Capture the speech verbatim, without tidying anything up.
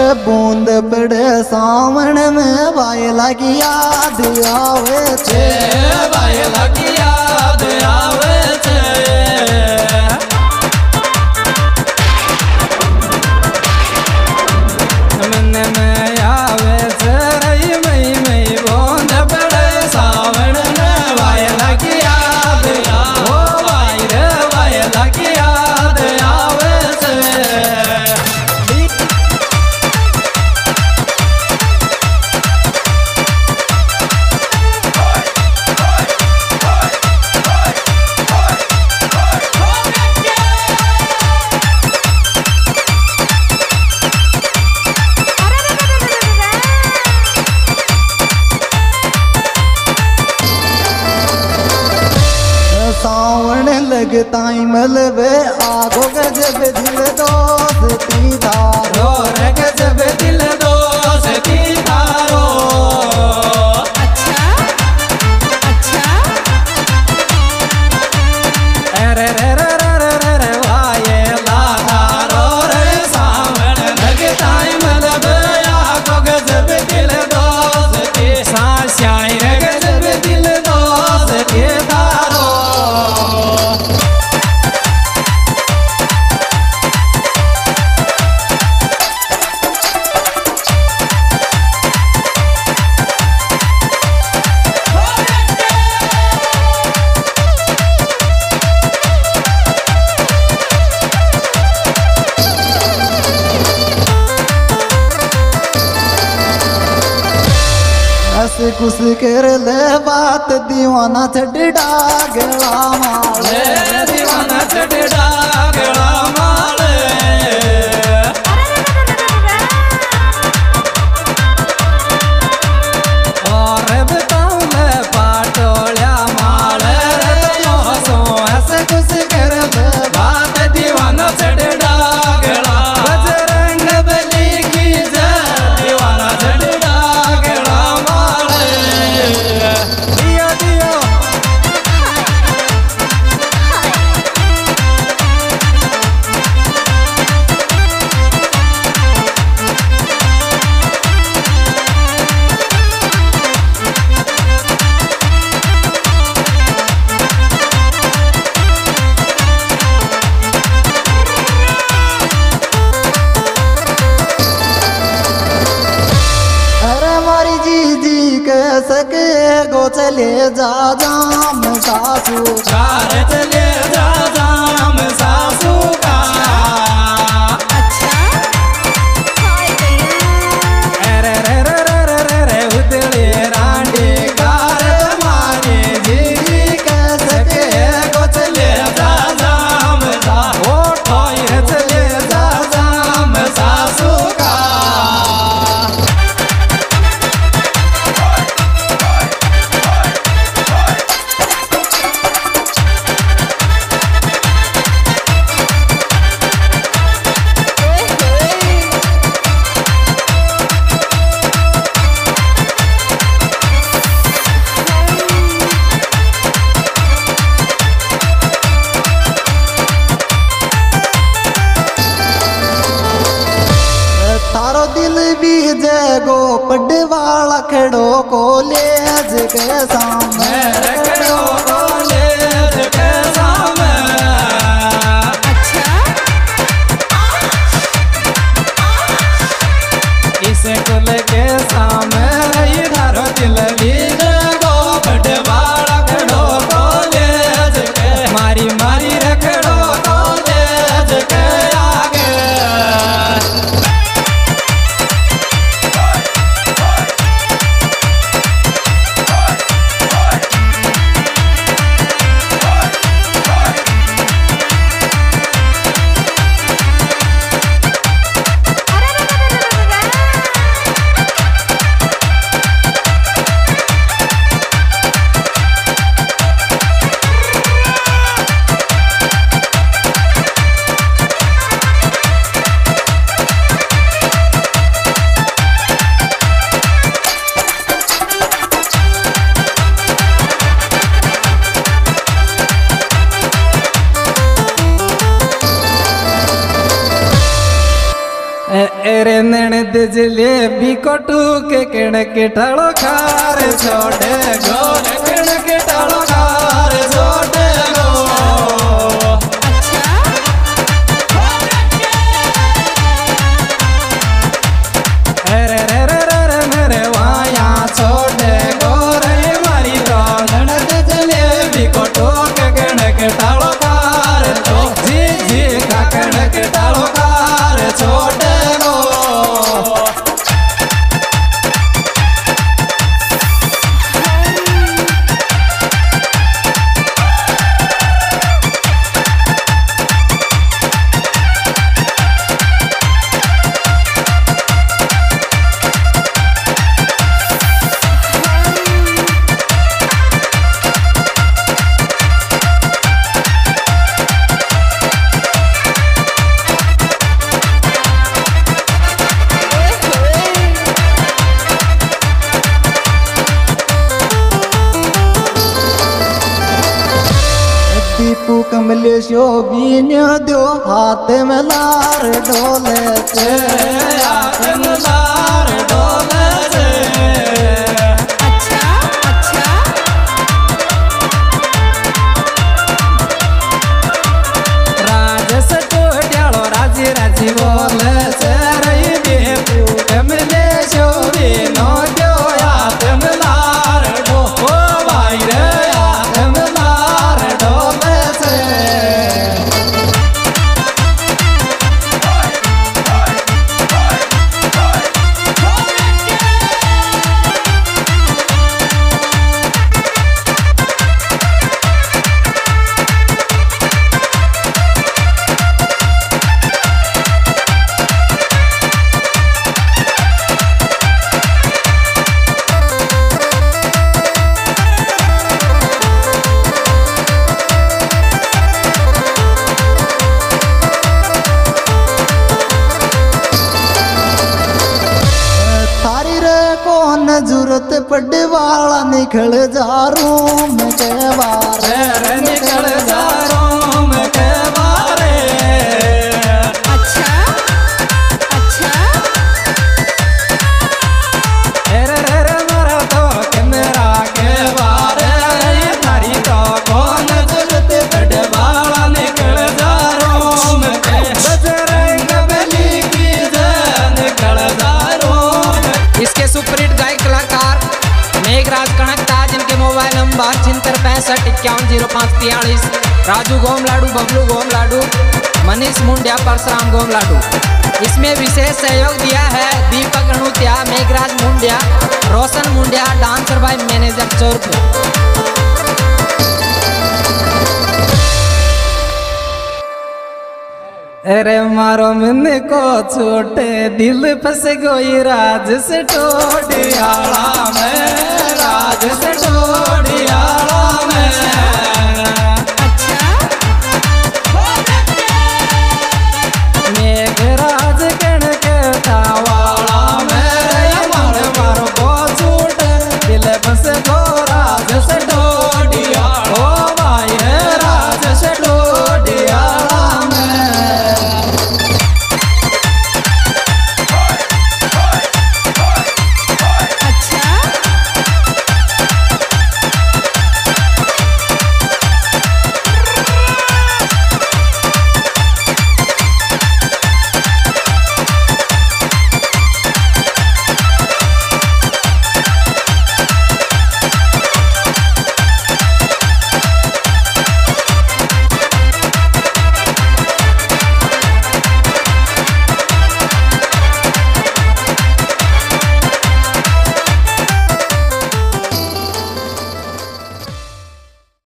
बूंद पड़े सावन में वायला की याद आवे छे, वायला की याद आवे छे। मन में आवे छे रई मई मई बूंद पड़े सावन में वायला की याद आवे, ओ वायरे वायला की याद आवे छे। सावन लगता ही मलबे आगो गजब दिल दोस्ती तारो, रे गजब दिल दोस्ती तारो। अच्छा अच्छा अरे रे रे रे रे रे रे वायला तारो रे सावन लगता ही मलबे आगो गजब दिल दोस्ती साश्याई रे गजब दिल दोस्ती तारो। ऐसे कुछ कर ले बात दीवाना छड़ डागला माले, दीवाना छड़ डागला माले। और बताऊं मैं पाटोलिया माले सो ऐसे कुछ कर ले बात दीवाना छड़ डागला। बजरंग बली की जय दीवाना छड़ डागला माले। दियो दियो अरे मारी जीजी के सके गो चले जा जाम सासू, कार चले जा जाम सासू का। अच्छा हाय भैया अरे रे रे रे रे रे रे उतली रांडी कार तुम्हारी जीजी कैसे के को चले जा जाम सा ओ ठोई चले जा जाम सासू का। थारो दिल भी जगो पडवाला खड़ो कॉलेज के सामने, रखड़ो कॉलेज के सामने। अच्छा इस कुल के सामने इधर दिल भी जगो पडवाला खड़ो कॉलेज के मारी मारी रखड़ो कॉलेज के आगे। एरे नैन दिजले भी कोटू के किण के ठाड़ो खार छोड़े गोल किण के ठाड़ो खार छोड़े गो एरे रे रे रे रे मेरे वाया छोड़े गो रे मारी तो नैन दिजले भी कोटू के किण के ठाड़ो खार जी जी का किण के ठाड़ो खार छोड़े दीपू कमलेशो बीन्यो दो हाथ में लार डोले से हाथ में लार डोले से अच्छा अच्छा राज से टोड्यालो राजी राजी बोले से रही दीपू कमलेशो बीनो दो हाथ में लार डो ओ भाई रे हाथ में लार डोले से थारी रे कौन जरूरत पड़े वाला निकल जा रूम के बारे रे निकल जा रोम के बारे अच्छा अच्छा रे रे रे मेरा तो कैमरा के बारे ये थारी तो कौन जरूरत पड़े वाला निकल जा रोम के बजरंग बली की जय निकल जा रोम। इसके सुपरहिट गायक कलाकार मेघराज कनक ताज, इनके मोबाइल नंबर छिहत्तर पैंसठ इक्यावन जीरो पाँच तियालीस। राजू गोम लाडू, बबलू गोम लाडू, मनीष मुंडिया, परशुराम गोम लाडू। इसमें विशेष सहयोग दिया है Deepak Anutya, Meghraj Mundiya, Roshan Mundiya, dancer by manager Chaurpur. अरे मारो मन को छोटे दिल फंस गई राज से टोडियाला में, राज से टोडियाला में।